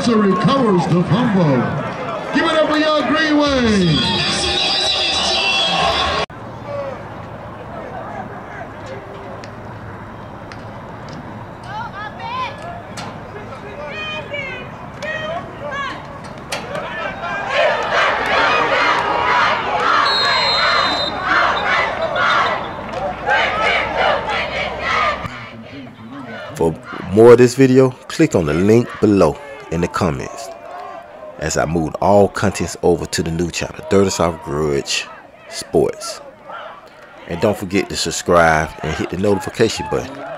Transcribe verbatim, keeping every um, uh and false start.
also recovers the fumble. Give it up for young Greenway. For more of this video, click on the link below in the comments as I move all contents over to the new channel, Dirty South Grudge Sports. And don't forget to subscribe and hit the notification button.